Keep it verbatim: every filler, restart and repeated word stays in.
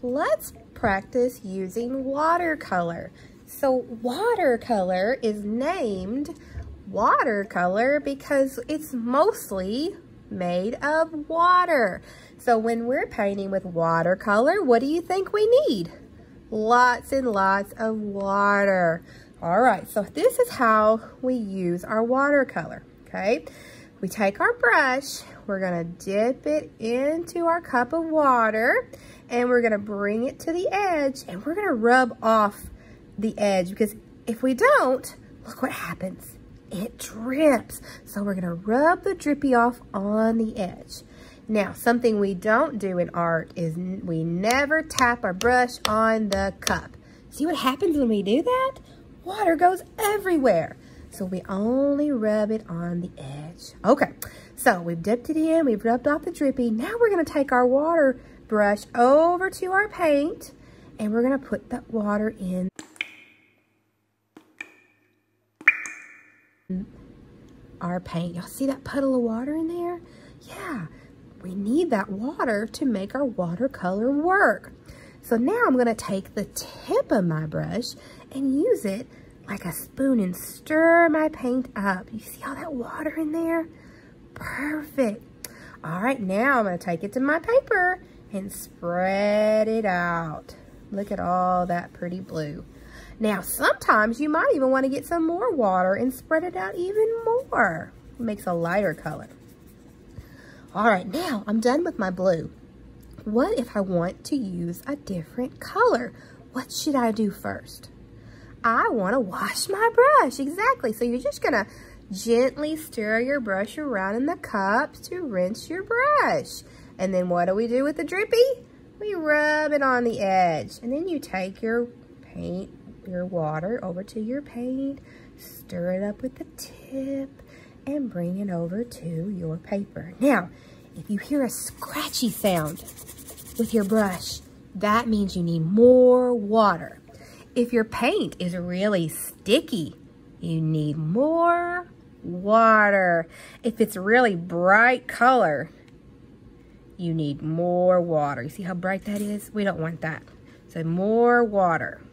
let's practice using watercolor. So watercolor is named watercolor because it's mostly made of water. So when we're painting with watercolor, what do you think we need? Lots and lots of water. All right, so this is how we use our watercolor, okay? We take our brush, we're gonna dip it into our cup of water, and we're gonna bring it to the edge, and we're gonna rub off the edge, because if we don't, look what happens. It drips. So we're gonna rub the drippy off on the edge. Now, something we don't do in art is we never tap our brush on the cup. See what happens when we do that? Water goes everywhere. So we only rub it on the edge. Okay, so we've dipped it in, we've rubbed off the drippy. Now we're gonna take our water brush over to our paint, and we're gonna put that water in our paint. Y'all see that puddle of water in there? Yeah, we need that water to make our watercolor work. So now I'm gonna take the tip of my brush and use it like a spoon and stir my paint up. You see all that water in there? Perfect. All right, now I'm gonna take it to my paper and spread it out. Look at all that pretty blue. Now, sometimes you might even want to get some more water and spread it out even more. It makes a lighter color. All right, now I'm done with my blue. What if I want to use a different color? What should I do first? I want to wash my brush, exactly. So you're just gonna gently stir your brush around in the cup to rinse your brush. And then what do we do with the drippy? We rub it on the edge. And then you take your paint, your water over to your paint, stir it up with the tip, and bring it over to your paper. Now, if you hear a scratchy sound with your brush, that means you need more water. If your paint is really sticky, you need more water. If it's really bright color, you need more water. You see how bright that is? We don't want that. So more water.